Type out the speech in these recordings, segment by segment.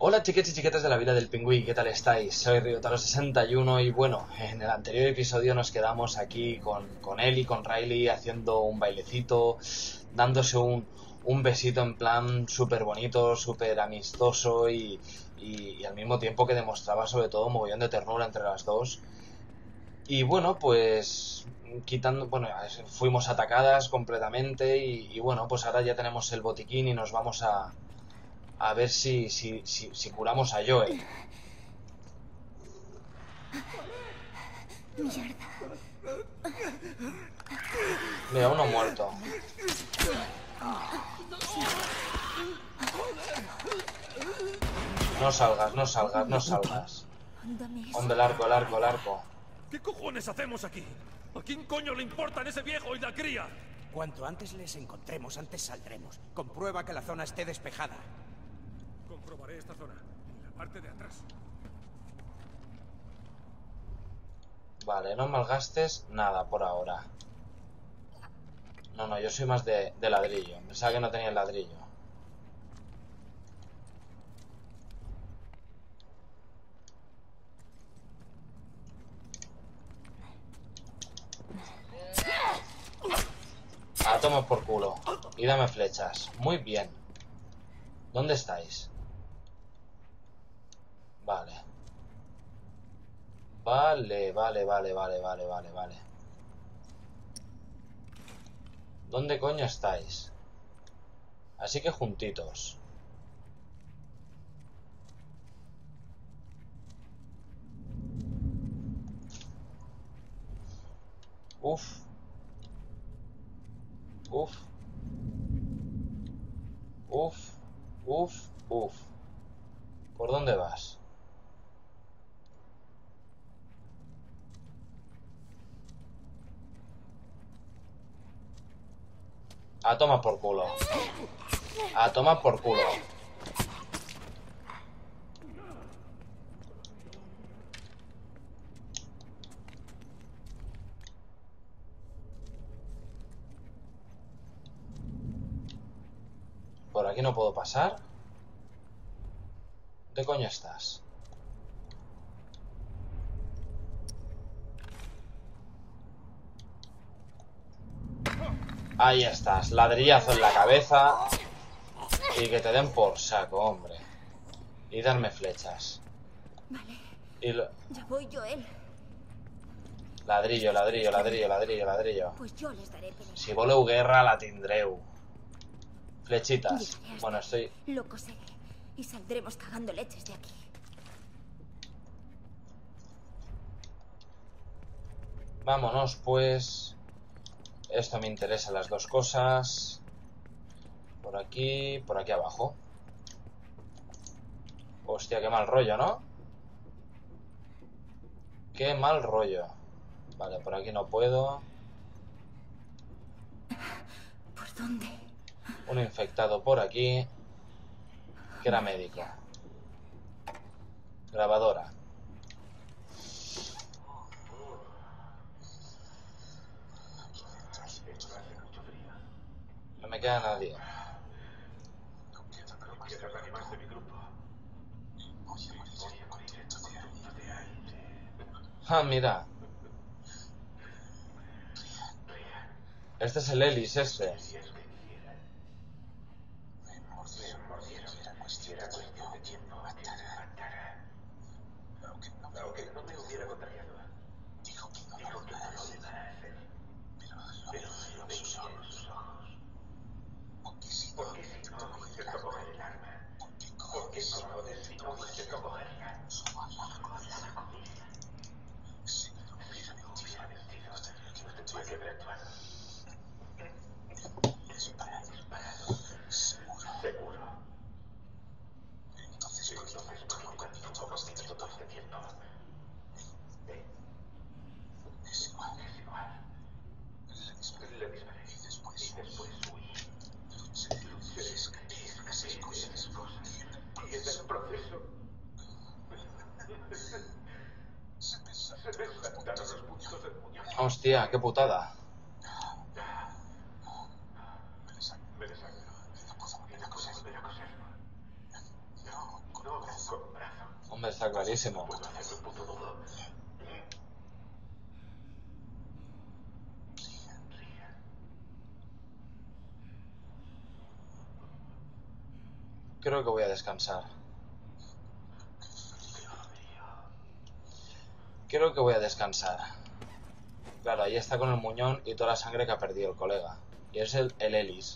Hola chiques y chiquetas de la vida del pingüí, ¿qué tal estáis? Soy Ryotaro61 y bueno, en el anterior episodio nos quedamos aquí con él y con Riley haciendo un bailecito, dándose un besito en plan súper bonito, súper amistoso y al mismo tiempo que demostraba sobre todo un mogollón de ternura entre las dos. Y bueno, pues fuimos atacadas completamente y bueno, pues ahora ya tenemos el botiquín y nos vamos a ver si curamos a Joel. Mierda. Mira, uno muerto. No salgas, no salgas, no salgas. Dame eso. Hombre, el arco. ¿Qué cojones hacemos aquí? ¿A quién coño le importan ese viejo y la cría? Cuanto antes les encontremos, antes saldremos. Comprueba que la zona esté despejada. Comprobaré esta zona, en la parte de atrás. Vale, no malgastes nada por ahora. No, yo soy más de ladrillo. Pensaba que no tenía el ladrillo. Ah, toma por culo. Y dame flechas. Muy bien. ¿Dónde estáis? Vale. Vale. ¿Dónde coño estáis? Así que juntitos. Uf. ¿Por dónde vas? A tomar por culo. A tomar por culo. Por aquí no puedo pasar. ¿Dónde coño estás? Ahí estás, ladrillazo en la cabeza. Y que te den por saco, hombre. Y darme flechas. Vale. Y Ya voy, Joel. ladrillo. Pues yo les daré pelea. Si voleu guerra, la tindreu. Flechitas. Bueno, estoy... Lo coseré y saldremos cagando leches de aquí. Vámonos, pues. Esto me interesa las dos cosas. Por aquí abajo. Hostia, qué mal rollo, ¿no? Qué mal rollo. Vale, por aquí no puedo. ¿Por dónde? Un infectado por aquí. Que era médico. Grabadora. No me queda nadie. Ah, mira. Este es el Ellis, este. Hostia, qué putada. Hombre, está clarísimo. Creo que voy a descansar. Creo que voy a descansar. Claro, ahí está con el muñón y toda la sangre que ha perdido el colega. Y es el Ellis.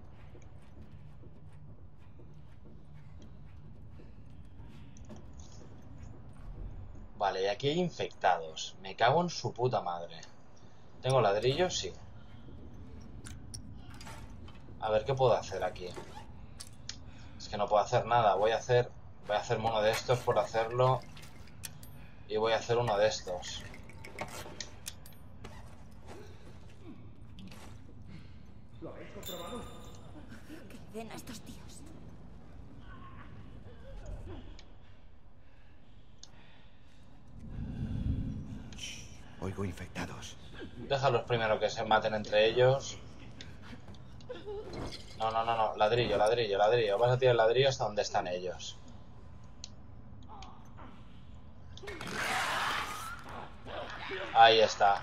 Vale, y aquí hay infectados. Me cago en su puta madre. ¿Tengo ladrillos? Sí. A ver, ¿qué puedo hacer aquí? Es que no puedo hacer nada. Voy a hacerme uno de estos por hacerlo. Y voy a hacer uno de estos. ¿Lo habéis comprobado? Que le den a estos tíos. Oigo infectados. Déjalos primero que se maten entre ellos. No, no, no, no. Ladrillo, ladrillo, ladrillo. Vas a tirar el ladrillo hasta donde están ellos. Ahí está.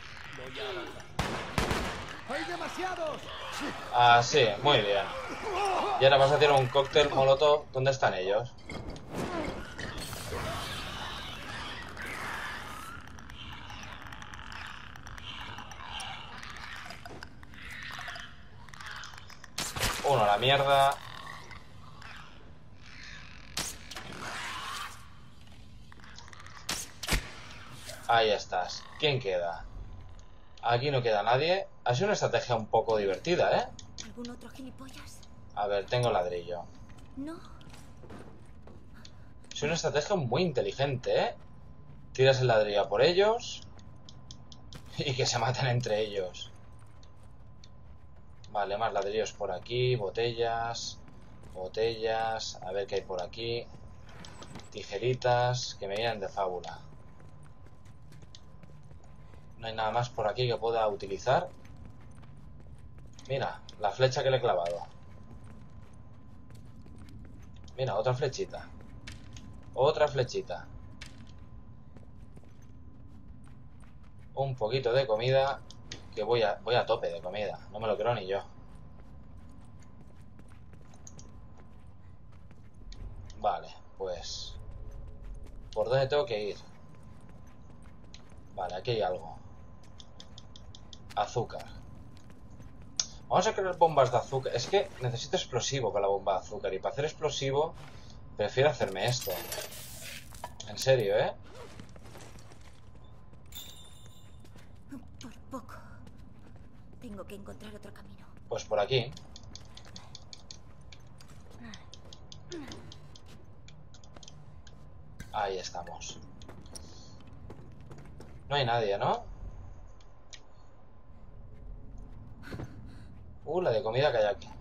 ¡Hay demasiados! Ah, sí, muy bien. Y ahora vas a tirar un cóctel molotov. ¿Dónde están ellos? Uno a la mierda. Ahí estás. ¿Quién queda? Aquí no queda nadie. Ha sido una estrategia un poco divertida, ¿eh? ¿Algún otro gilipollas? A ver, tengo ladrillo. No. Es una estrategia muy inteligente, ¿eh? Tiras el ladrillo a por ellos y que se maten entre ellos. Vale, más ladrillos por aquí. Botellas. Botellas. A ver qué hay por aquí. Tijeritas que me vienen de fábula. No hay nada más por aquí que pueda utilizar. Mira, la flecha que le he clavado. Mira, otra flechita. Otra flechita. Un poquito de comida. Que voy a tope de comida. No me lo creo ni yo. Vale, pues... ¿por dónde tengo que ir? Vale, aquí hay algo. Azúcar. Vamos a crear bombas de azúcar. Es que necesito explosivo con la bomba de azúcar. Y para hacer explosivo prefiero hacerme esto. En serio, ¿eh? Por poco. Tengo que encontrar otro camino. Pues por aquí. Ahí estamos. No hay nadie, ¿no? La de comida que hay aquí.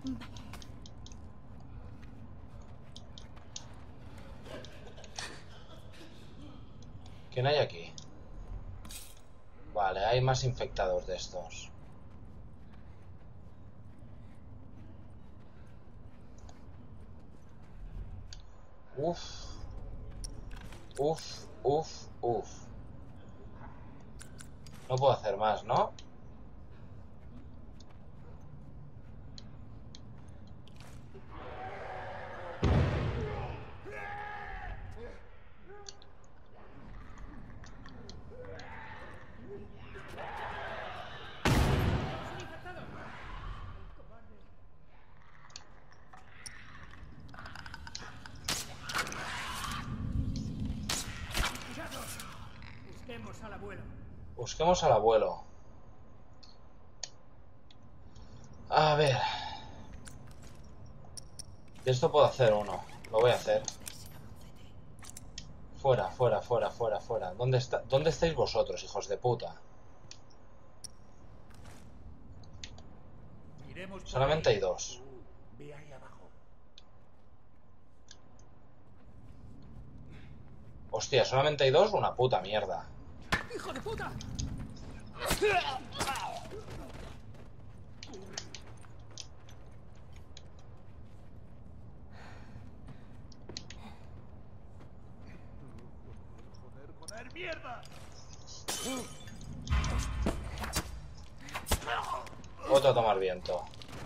¿Quién hay aquí? Vale, hay más infectados de estos. Uf. Uf, uf, uf. No puedo hacer más, ¿no? Busquemos al abuelo. Busquemos al abuelo. A ver. De esto puedo hacer uno. Lo voy a hacer. Fuera, fuera, fuera, fuera, fuera. ¿Dónde estáis vosotros, hijos de puta? Solamente hay dos. Ve ahí abajo. Hostia, solamente hay dos. Una puta mierda. ¡Hijo de puta! mierda! Otro a tomar viento.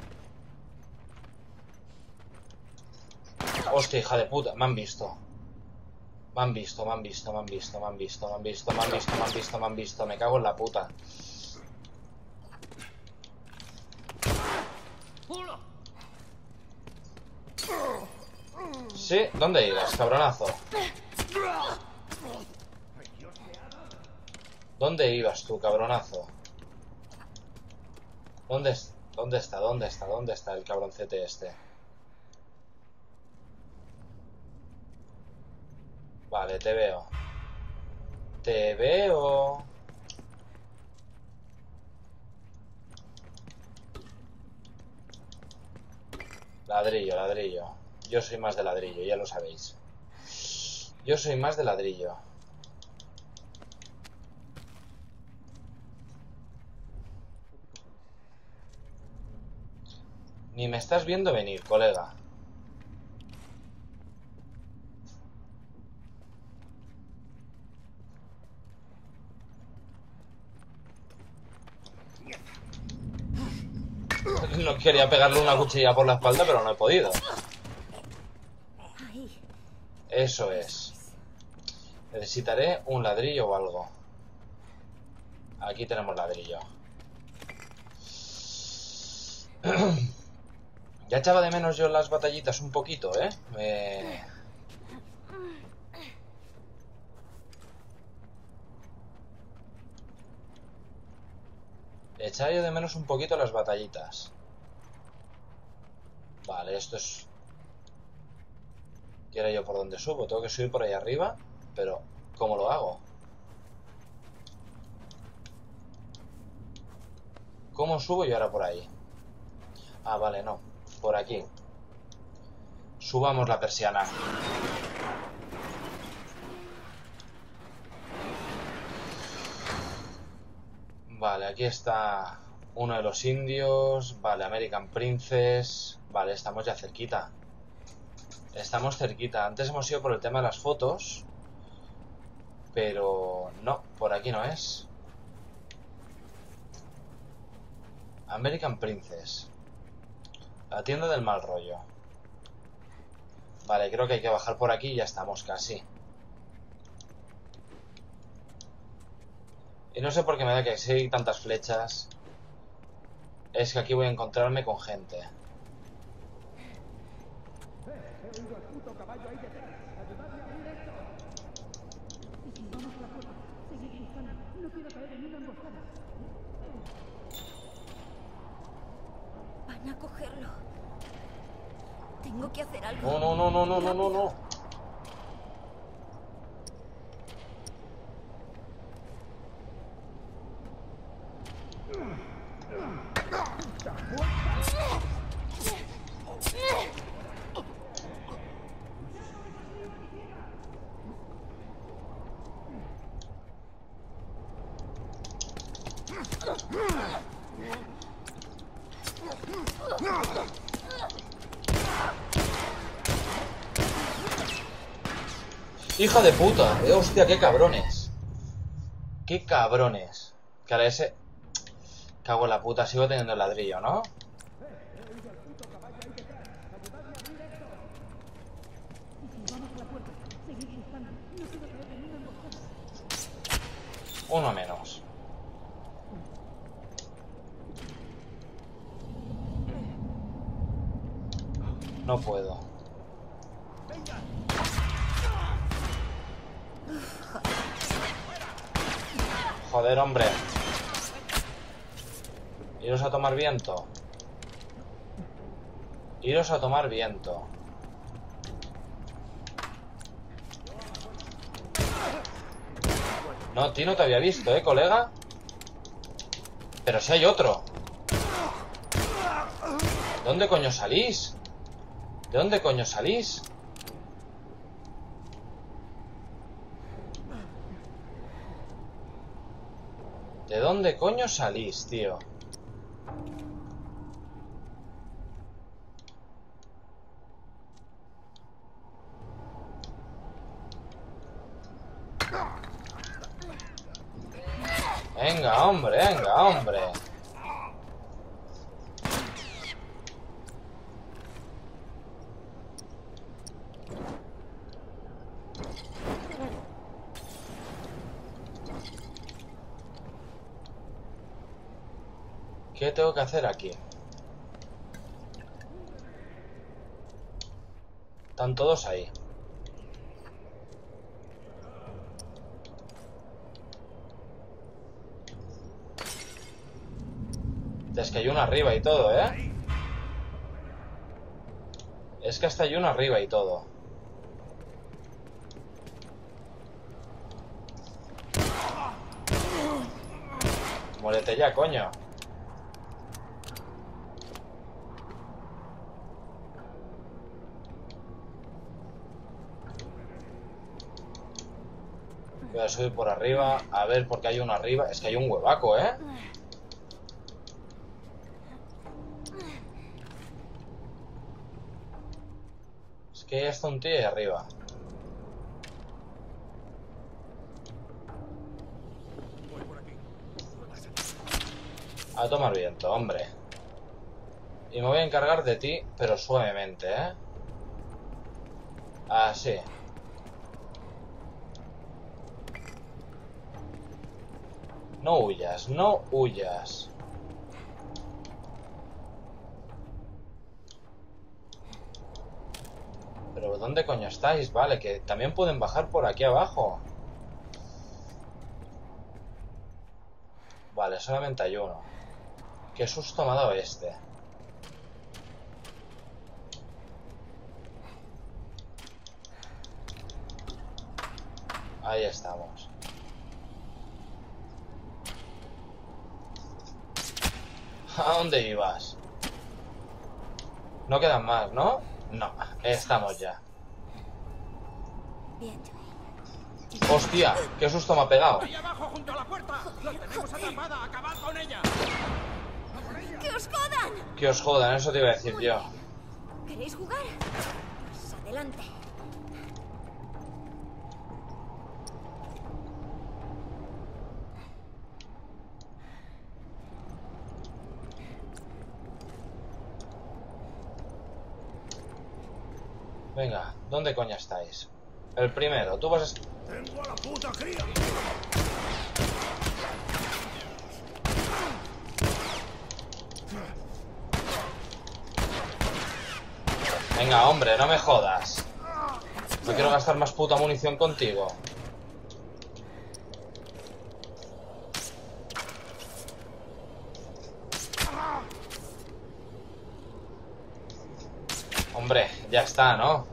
Hostia, hija de puta, me han visto. Me han visto, me han visto, me han visto, me han visto, me han visto, me han visto, me han visto, me han visto. Me cago en la puta. Sí, ¿dónde ibas, cabronazo? ¿Dónde ibas tú, cabronazo? ¿Dónde está? ¿Dónde está? ¿Dónde está el cabroncete este? Vale, te veo. Te veo. Ladrillo, ladrillo. Yo soy más de ladrillo, ya lo sabéis. Yo soy más de ladrillo. Ni me estás viendo venir, colega. No quería pegarle una cuchilla por la espalda, pero no he podido. Eso es. Necesitaré un ladrillo o algo. Aquí tenemos ladrillo. Ya echaba de menos yo las batallitas un poquito, ¿eh? Echaba yo de menos un poquito las batallitas. Vale, esto es... ¿Y ahora yo por dónde subo? Tengo que subir por ahí arriba. Pero, ¿cómo lo hago? ¿Cómo subo yo ahora por ahí? Ah, vale, no. Por aquí. Subamos la persiana. Vale, aquí está uno de los indios. Vale, American Princess. Vale, estamos ya cerquita. Estamos cerquita. Antes hemos ido por el tema de las fotos. Pero no, por aquí no es. American Princess. La tienda del mal rollo. Vale, creo que hay que bajar por aquí y ya estamos casi. Y no sé por qué me da que si hay tantas flechas. Es que aquí voy a encontrarme con gente. Van a cogerlo. Tengo que hacer algo. No, no, no, no, no, no, no, no. Hija de puta, hostia, qué cabrones. Qué cabrones. Que ahora ese... Cago en la puta, sigo teniendo el ladrillo, ¿no? Uno menos. No puedo. Joder, hombre. Iros a tomar viento. Iros a tomar viento. No, tío, no te había visto, colega. Pero si hay otro. ¿De dónde coño salís? ¿De dónde coño salís? ¿De dónde coño salís, tío? Venga, hombre, venga, hombre. ¿Qué tengo que hacer aquí? Están todos ahí. Es que hay uno arriba y todo, ¿eh? Es que hasta hay uno arriba y todo. Muérete ya, coño. Voy a subir por arriba, a ver por qué hay uno arriba. Es que hay un huevaco, ¿eh? Es que hay hasta un tío ahí arriba. A tomar viento, hombre. Y me voy a encargar de ti, pero suavemente, ¿eh? Así. No huyas, no huyas. Pero ¿dónde coño estáis? Vale, que también pueden bajar por aquí abajo. Vale, solamente hay uno. Qué susto me ha dado este. Ahí estamos. ¿A dónde ibas? No quedan más, ¿no? No, estamos ya. Bien, ¡Hostia! ¡Qué susto me ha pegado! ¡Ahí abajo, junto a la puerta! ¡La tenemos atrapada! ¡Acabad con ella! ¡Que os jodan! Que os jodan, eso te iba a decir yo. ¿Queréis jugar? Pues adelante. Venga, ¿dónde coño estáis? El primero, tú vas a... ¡Tengo a la puta cría! Venga, hombre, no me jodas. No quiero gastar más puta munición contigo. Hombre, ya está, ¿no?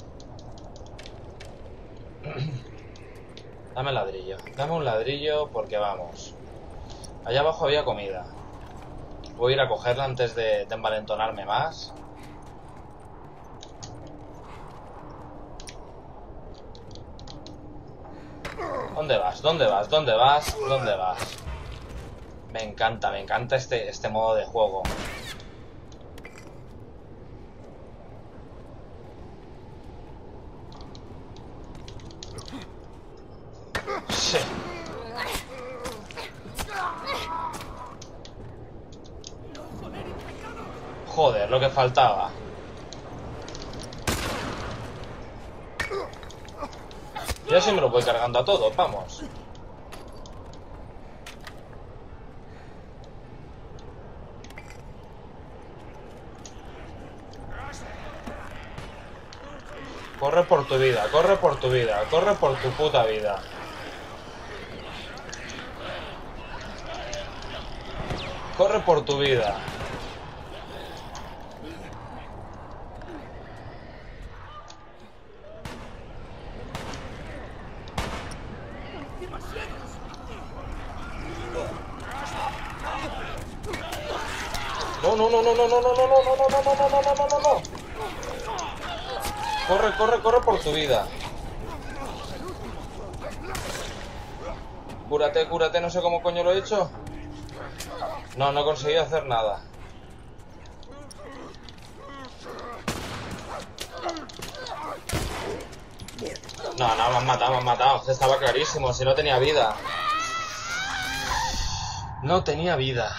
Dame ladrillo. Dame un ladrillo porque vamos. Allá abajo había comida. Voy a ir a cogerla antes de envalentonarme más. ¿Dónde vas? ¿Dónde vas? ¿Dónde vas? ¿Dónde vas? Me encanta este modo de juego. Sí. Joder, lo que faltaba. Yo así me lo voy cargando a todo, vamos. Corre por tu vida, corre por tu vida, corre por tu puta vida. Corre por tu vida. No, no, no, no, no, no, no, no, no, no, no, no, no, no, no, no, no. Corre, corre, corre por tu vida. Cúrate, cúrate, no sé cómo coño lo he hecho. No, no he conseguido hacer nada. No, no, me han matado, me han matado. Estaba clarísimo, si no tenía vida. No tenía vida.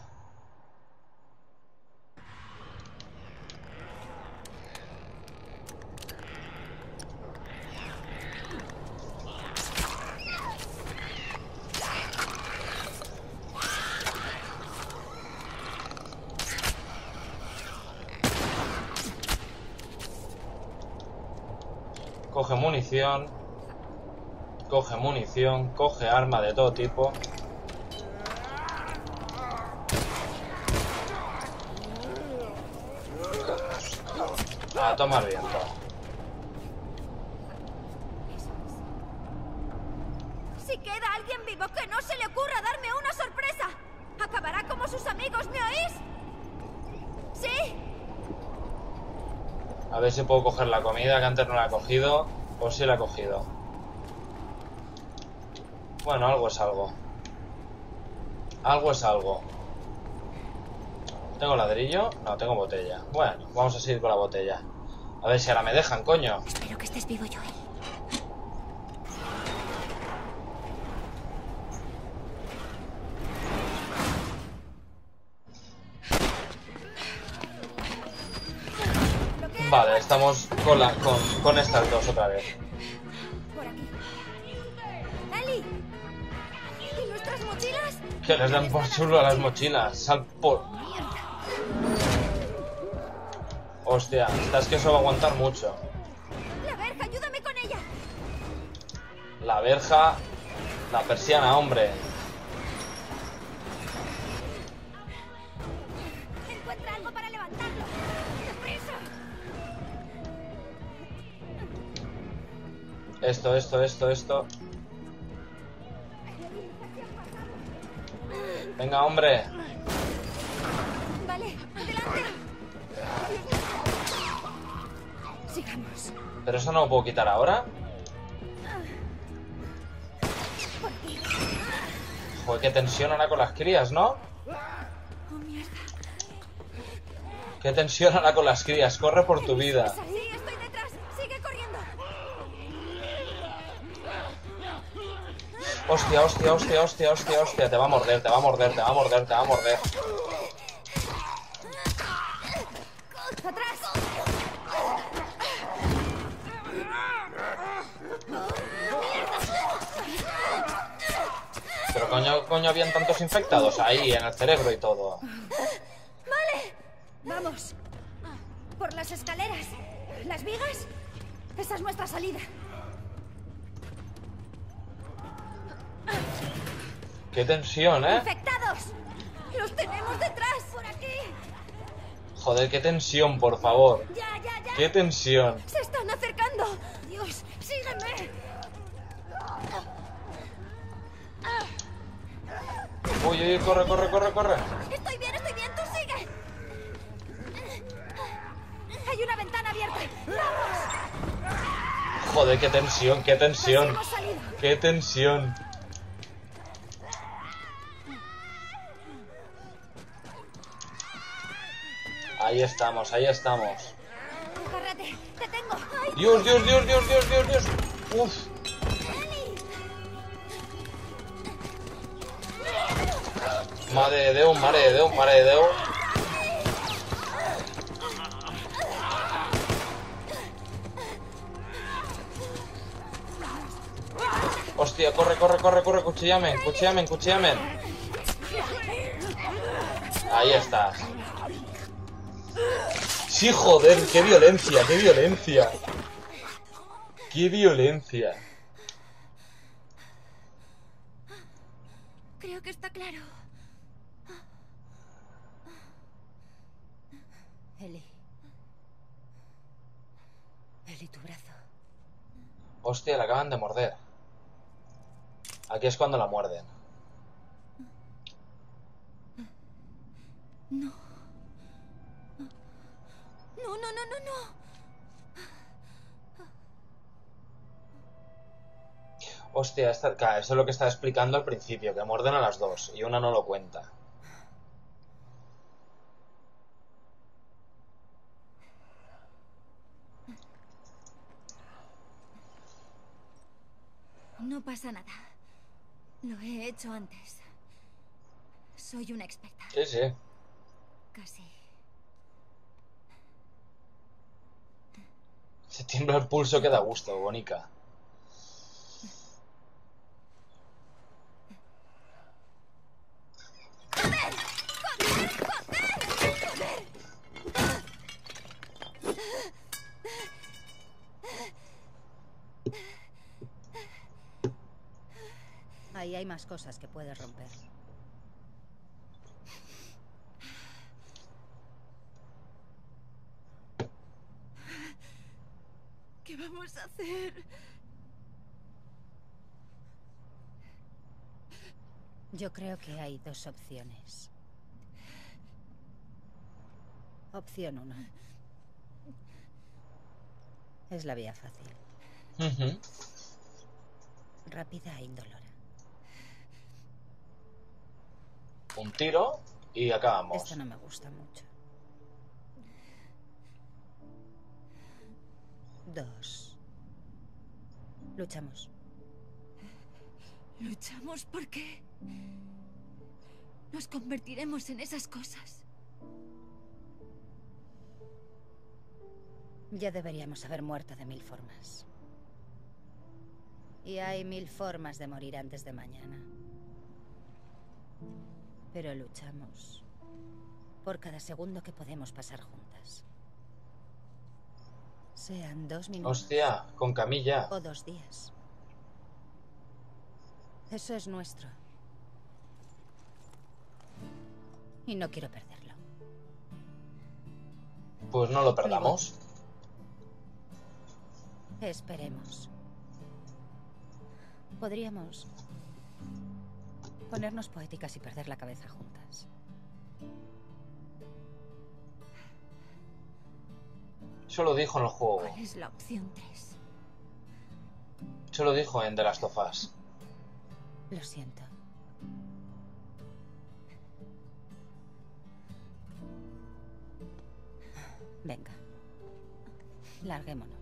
Coge munición. Coge munición. Coge arma de todo tipo. A tomar viento. Si queda alguien vivo, que no se le ocurra darme una sorpresa. Acabará como sus amigos, ¿me oís? ¿Sí? A ver si puedo coger la comida, que antes no la he cogido. O sí la he cogido. Bueno, algo es algo. Algo es algo. ¿Tengo ladrillo? No, tengo botella. Bueno, vamos a seguir con la botella. A ver si ahora me dejan, coño. Espero que estés vivo, Joel. Vale, estamos con estas dos otra vez. Por aquí. ¡Eli! ¿Y nuestras mochilas? Que les dan por chulo a las mochilas. Sal por... ¡Mierda! Hostia, es que eso va a aguantar mucho. ¡La verja, ayúdame con ella! La verja... La persiana, hombre. Encuentra algo para levantarlo. ¡Deprisa! Esto. Venga, hombre. Vale, adelante. Sigamos. Pero eso no lo puedo quitar ahora. Por aquí. Joder, qué tensión ahora con las crías, ¿no? Oh, mierda. Qué tensión ahora con las crías. Corre por tu vida. Sí, estoy detrás. Sigue corriendo. Hostia. Te va a morder. ¡Atrás! Pero coño, habían tantos infectados ahí, en el cerebro y todo. ¡Vale! ¡Vamos! Por las escaleras. ¿Las vigas? Esa es nuestra salida. Qué tensión, ¿eh? ¡Infectados! ¡Los tenemos detrás! ¡Por aquí! Joder, qué tensión, por favor. ¡Ya! Qué tensión. ¡Se están acercando! ¡Dios! ¡Sígueme! Uy, corre. Estoy bien, tú sigue. Hay una ventana abierta. ¡Vamos! Joder, qué tensión. Hemos salido. Qué tensión. Ahí estamos. Agárrate, te tengo. ¡Ay! Dios. Uf. Mare de Déu. Hostia, corre, cuchillamen. Ahí estás. Sí, joder, qué violencia. Creo que está claro. Eli, tu brazo. Hostia, la acaban de morder. Aquí es cuando la muerden. No. Hostia, claro, eso es lo que estaba explicando al principio, que muerden a las dos y una no lo cuenta. No pasa nada. Lo he hecho antes. Soy una experta. Sí, sí. Casi. Se tiembla el pulso que da gusto, Bonica. Ahí hay más cosas que puedes romper. ¿Qué vamos a hacer? Yo creo que hay dos opciones. Opción 1. Es la vía fácil. Rápida e indolora. Un tiro y acabamos. Esto no me gusta mucho. 2. Luchamos. ¿Luchamos por qué? Nos convertiremos en esas cosas. Ya deberíamos haber muerto de 1000 formas. Y hay 1000 formas de morir antes de mañana. Pero luchamos por cada segundo que podemos pasar juntas. Sean 2 minutos. Hostia, con camilla. O 2 días. Eso es nuestro. Y no quiero perderlo. Pues no lo perdamos. Esperemos. Podríamos ponernos poéticas y perder la cabeza juntas. Eso lo dijo en el juego. ¿Cuál es la opción 3? Eso lo dijo en The Last of Us. Lo siento. Venga. Larguémonos.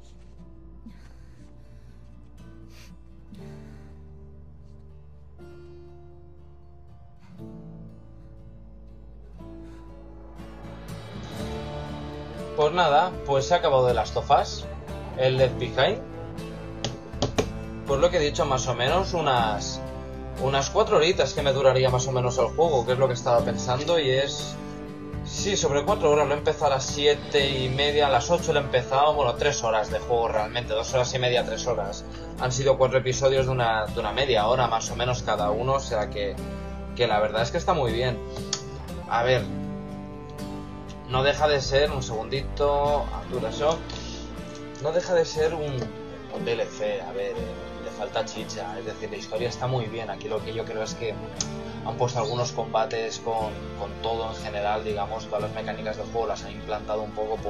Pues nada, pues se ha acabado The Last of Us, el Left Behind. Pues lo que he dicho, más o menos unas 4 horitas que me duraría más o menos el juego, que es lo que estaba pensando, y es... Sí, sobre 4 horas, lo he empezado a las 7:30, a las 8 lo he empezado, bueno, 3 horas de juego realmente, 2 horas y media, 3 horas. Han sido 4 episodios de una media hora más o menos cada uno, o sea que la verdad es que está muy bien. A ver, no deja de ser, un segundito, altura eso, no deja de ser un DLC, a ver, le falta chicha, es decir, la historia está muy bien. Aquí lo que yo creo es que han puesto algunos combates con todo en general, digamos, todas las mecánicas del juego las han implantado un poco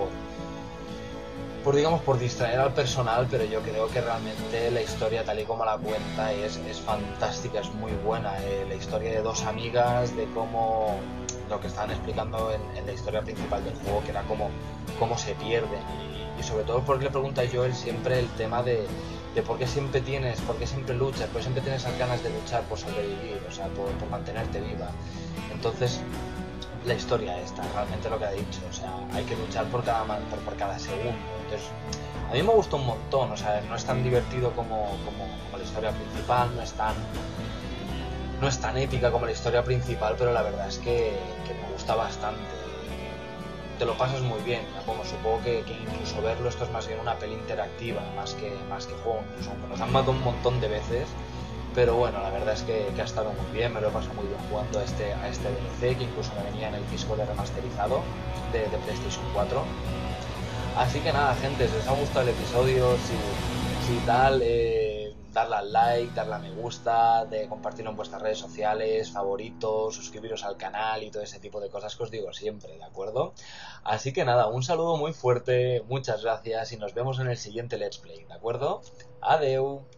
por distraer al personal, pero yo creo que realmente la historia tal y como la cuenta es fantástica, es muy buena. La historia de 2 amigas, de cómo lo que estaban explicando en la historia principal del juego, que era cómo se pierden, y sobre todo porque le pregunta a Joel siempre el tema de por qué siempre luchas, por qué siempre tienes las ganas de luchar por sobrevivir, o sea, por mantenerte viva. Entonces, la historia esta, realmente lo que ha dicho, o sea, hay que luchar por cada segundo. Entonces, a mí me gustó un montón, o sea, no es tan divertido como la historia principal, no es tan épica como la historia principal, pero la verdad es que me gusta bastante. Te lo pasas muy bien. Bueno, supongo que incluso verlo, esto es más bien una peli interactiva, más que juego, incluso aunque nos han matado un montón de veces, pero bueno, la verdad es que ha estado muy bien, me lo he pasado muy bien jugando a este DLC, que incluso me venía en el disco de remasterizado de PlayStation 4. Así que nada, gente, si os ha gustado el episodio, si tal, darle al like, darle a me gusta, de compartirlo en vuestras redes sociales, favoritos, suscribiros al canal y todo ese tipo de cosas que os digo siempre, ¿de acuerdo? Así que nada, un saludo muy fuerte, muchas gracias y nos vemos en el siguiente Let's Play, ¿de acuerdo? Adeu.